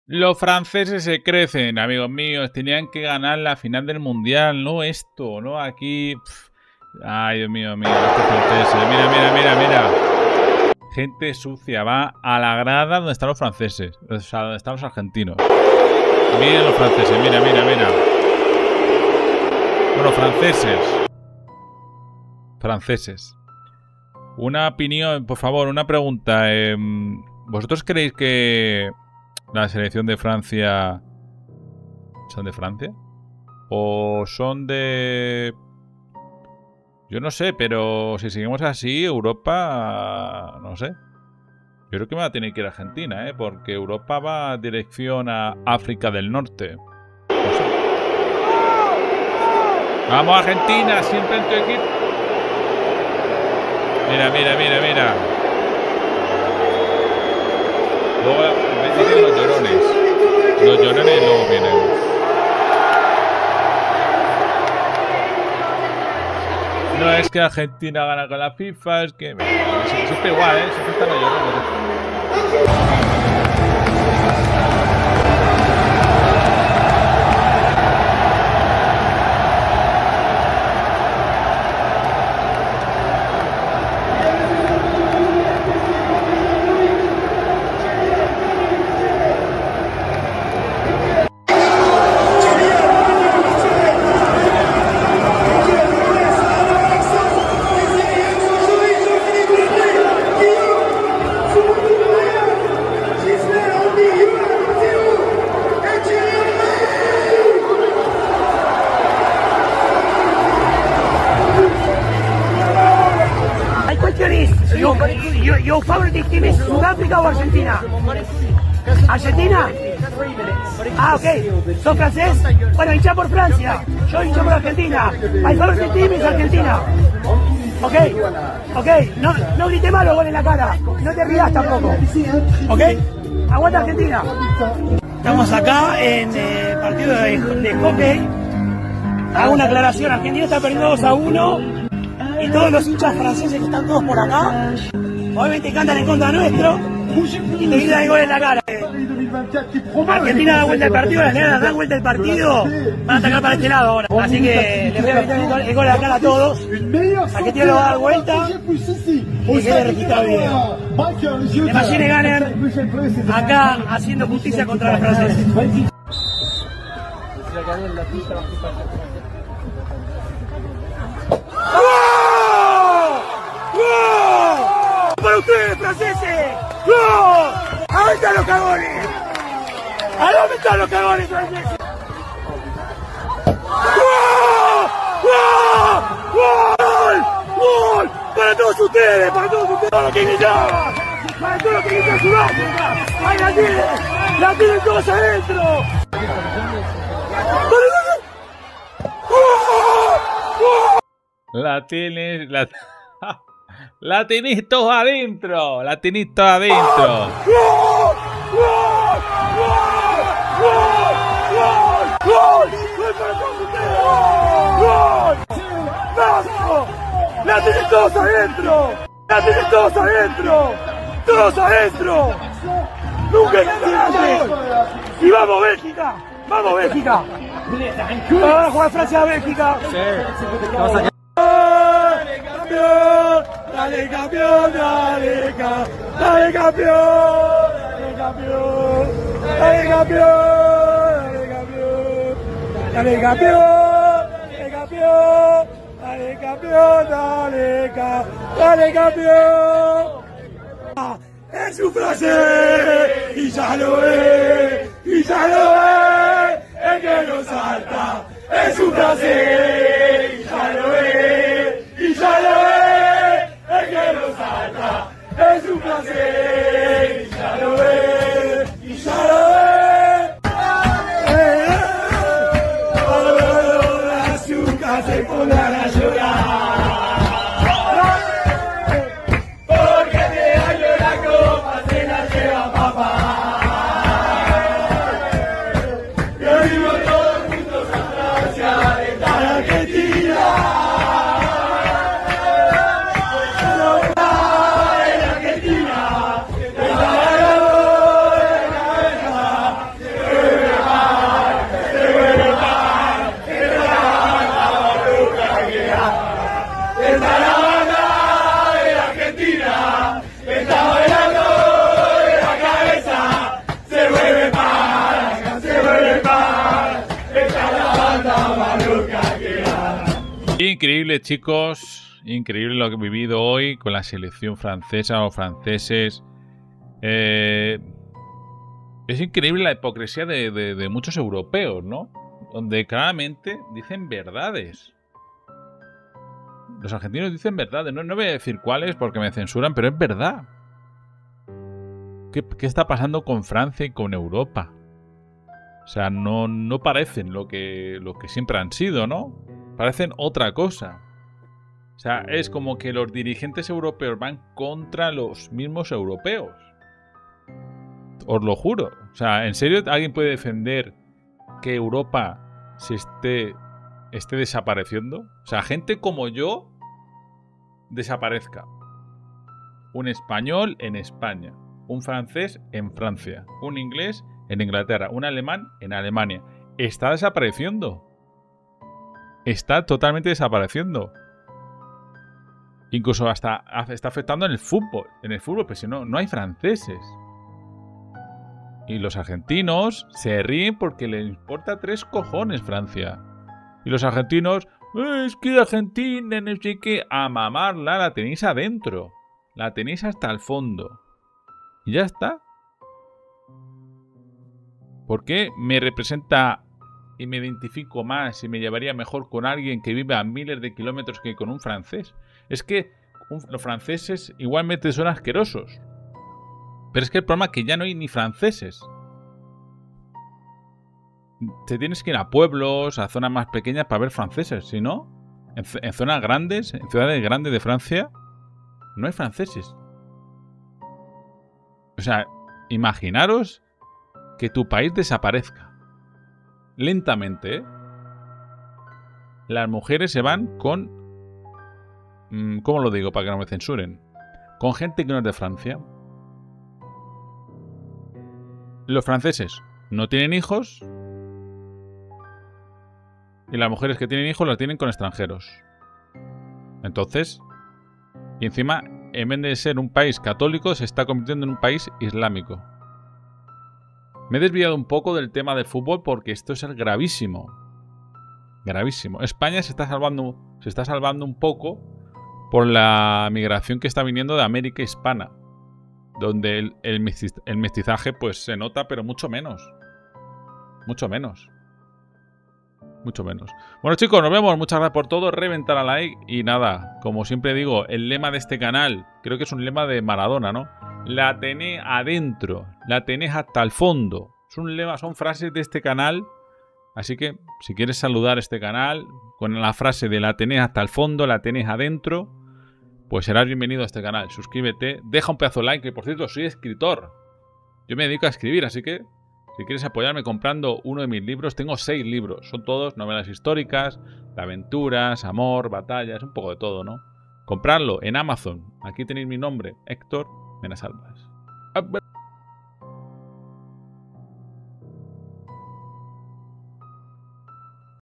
Los franceses se crecen, amigos míos. Tenían que ganar la final del mundial, no esto, no aquí. Ay, Dios mío, estos franceses. Mira. Gente sucia, va a la grada donde están los franceses. O sea, donde están los argentinos. Miren los franceses, mira. Bueno, franceses. Una opinión, por favor, una pregunta. ¿Vosotros creéis que la selección de Francia son de Francia? ¿O son de...? Yo no sé, pero si seguimos así, Europa... No sé. Yo creo que me va a tener que ir a Argentina, porque Europa va en dirección a África del Norte. No sé. ¡Vamos, Argentina! Siempre en tu equipo. Mira. Luego vienen los llorones. Los llorones luego vienen. No es que Argentina gana con la FIFA, es que... Siempre igual, siempre están los llorones. Your favorite team is Sudáfrica o Argentina? ¿Argentina? Ah, ok. ¿Sos francés? Bueno, hincha por Francia. Yo hincho por Argentina. My favorite team is Argentina. Ok. No grite malo gol en la cara. No te rías tampoco. Ok. Aguanta Argentina. Estamos acá en el partido de hockey. Hago una aclaración. Argentina está perdiendo 2-1. Y todos los hinchas franceses que están todos por acá, obviamente cantan en contra nuestro y te gritan el gol en la cara. Argentina da vuelta el partido, las nenas dan vuelta el partido, van a atacar para este lado ahora. Así que les voy a gritar el gol en la cara a todos. Argentina lo va a dar vuelta y quede registrado el video. De Machine Gunner acá haciendo justicia contra los franceses. ¡Para ustedes, franceses! ¡No! ¿A dónde están los cagones? ¿A dónde están los cagones, franceses? ¡Gol! ¡Gol! ¡Para todos ustedes! ¡Para todos ustedes! ¡Para lo que gritaban! ¡Para todo lo que grita Sudáfrica! ¡Ahí la tienen! ¡La tienen todos adentro! La tenéis todos adentro. La tenéis todos adentro. ¡La tenéis todos adentro! ¡La tenéis todos adentro! ¡Todos adentro! ¡Nunca exististe! ¡Y vamos, Bélgica! ¡Vamos, Bélgica! ¡Vamos a jugar Francia a Bélgica! ¡Sí! ¡Dale campeón! ¡Dale campeón! ¡Dale campeón! ¡Dale campeón! ¡Dale campeón! ¡Dale campeón! ¡Dale campeón! ¡Dale campeón! ¡Dale campeón! ¡Es un francés! ¡Y ya lo es! ¡Y ya lo es! ¡El que no salta! ¡Es un francés! ¡Y ya lo es! ¡Y ya lo es! ¡El que no salta! ¡Es un placer! ¡Y ya lo es! ¡Y ya lo es! Azúcar se pondrán a llorar. Porque de año la copa se la lleva papá. Y hoy vimos todos juntos a Francia. Increíble, chicos. Increíble lo que he vivido hoy con la selección francesa o franceses. Es increíble la hipocresía de muchos europeos, ¿no? Donde claramente dicen verdades. Los argentinos dicen verdades. No voy a decir cuáles porque me censuran, pero es verdad. ¿Qué está pasando con Francia y con Europa? O sea, no parecen lo que siempre han sido, ¿no? Parecen otra cosa. O sea, es como que los dirigentes europeos van contra los mismos europeos. Os lo juro. O sea, ¿en serio alguien puede defender que Europa se esté desapareciendo? O sea, gente como yo desaparezca. Un español en España. Un francés en Francia. Un inglés en Inglaterra. Un alemán en Alemania. Está desapareciendo. Está totalmente desapareciendo. Incluso hasta está afectando en el fútbol. En el fútbol, pues si no hay franceses. Y los argentinos se ríen porque les importa 3 cojones Francia. Y los argentinos, es que Argentina, no sé qué, a mamarla, la tenéis adentro. La tenéis hasta el fondo. Y ya está. ¿Por qué me representa y me identifico más y me llevaría mejor con alguien que vive a miles de kilómetros que con un francés? Es que los franceses igualmente son asquerosos. Pero es que el problema es que ya no hay ni franceses. Te tienes que ir a pueblos, a zonas más pequeñas para ver franceses. Si no, en zonas grandes, en ciudades grandes de Francia, no hay franceses. O sea, imaginaros que tu país desaparezca. Lentamente, ¿eh? Las mujeres se van con... ¿Cómo lo digo para que no me censuren? Con gente que no es de Francia. Los franceses no tienen hijos. Y las mujeres que tienen hijos los tienen con extranjeros. Entonces... Y encima, en vez de ser un país católico, se está convirtiendo en un país islámico. Me he desviado un poco del tema del fútbol porque esto es gravísimo. Gravísimo. España se está salvando un poco por la migración que está viniendo de América hispana. Donde el mestizaje pues se nota, pero mucho menos. Mucho menos. Mucho menos. Bueno, chicos, nos vemos. Muchas gracias por todo. Reventar a like. Y nada, como siempre digo, el lema de este canal, creo que es un lema de Maradona, ¿no? La tenés adentro. La tenés hasta el fondo. Es un lema, son frases de este canal. Así que, si quieres saludar este canal con la frase de la tenés hasta el fondo, la tenés adentro, pues serás bienvenido a este canal. Suscríbete, deja un pedazo de like, que por cierto, soy escritor. Yo me dedico a escribir, así que si quieres apoyarme comprando uno de mis libros, tengo 6 libros. Son todos novelas históricas, de aventuras, amor, batallas, un poco de todo, ¿no? Compradlo en Amazon. Aquí tenéis mi nombre, Héctor Menasalvas.